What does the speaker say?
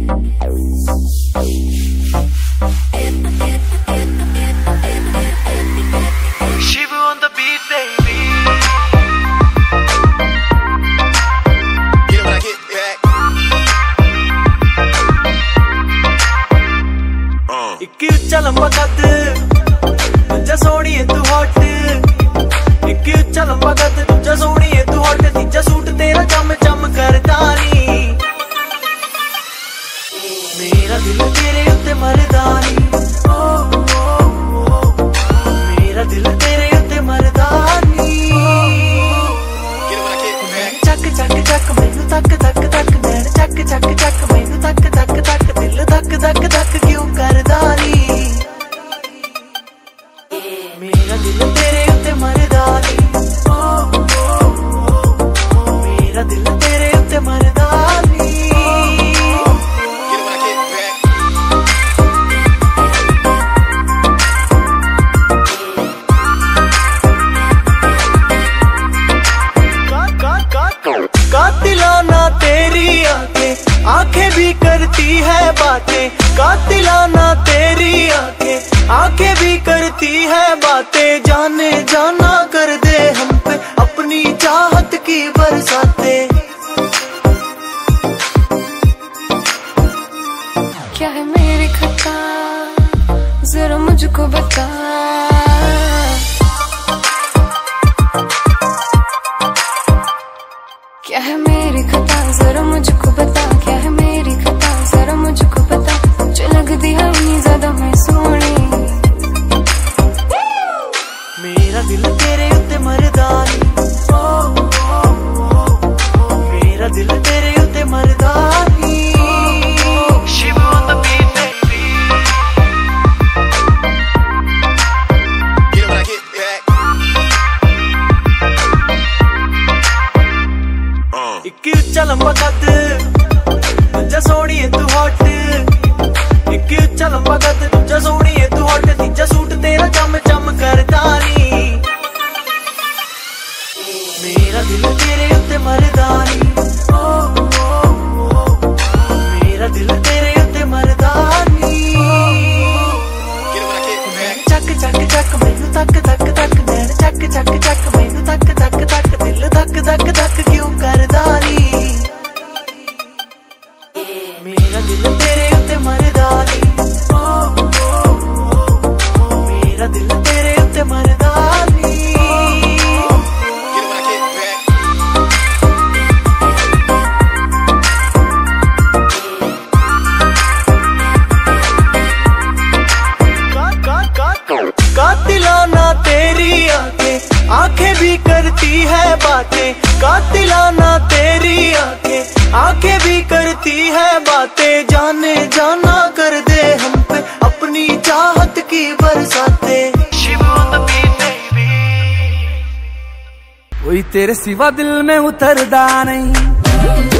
Shiva on the beat, baby. Get it when I get back. एक उच्चा लंबा कद दूजा सोहणी है तू हॉट, एक उच्चा लंबा कद दूजा सोहणी है तू हॉट, तीजा सूट तेरा चम चम करदा नी, मेरा दिल तेरे उत्ते मरदा नी, मेरा दिल तेरे उत्ते मरदा नी। चक चक चक मैनू तक तक तक नैन चक चक चक मैनू तक तक तक दिल धक धक धक क्यों करदा नी, मेरा दिल तेरे उत्ते मरदा नी, मेरा दिल तेरे उत्ते मरदा नी। कातिलाना तेरी आंखें भी करती है बातें, कातिलाना तेरी आंखें भी करती है बातें, जाने जाना कर दे हम पे अपनी चाहत की बरसातें। क्या है मेरी खता जरा मुझको बता, क्या है मेरी खता जरा मुझको बता, क्या है मेरी खता जरा मुझको बता, जो लगदी है इतनी ज्यादा मैं सोहनी, मेरा दिल तेरे उत्ते मरदा नी, मेरा दिल तेरे उत्ते मरदा नी। Shiva on the beat, baby. Get it when I get back. एक उच्चा लंबा कद दूजा सोहणी है तू हॉट, एक उच्चा लंबा कद दूजा सोहणी है तू हॉट, तीजा सूट तेरा चम चम करदा नी, मेरा दिल तेरे उत्ते मरदा नी, मेरा दिल तेरे उत्ते मरदा नी। चक चक चक मैनू तक तक तक नैन चक चक चक मैनू तक तक तक दिल धक धक धक क्यों करदा नी, मेरा दिल तेरे उत्ते मरदा नी, मेरा दिल तेरे उत्ते मरदा नी। कातिलाना तेरी आंखें भी करती है बातें, कातिलाना तेरी आंखें भी करती है बातें, जाने जाना कर दे हम पे अपनी चाहत की बरसातें। Shiva on the beat, baby. कोई तेरे सिवा दिल में उतरदा नहीं,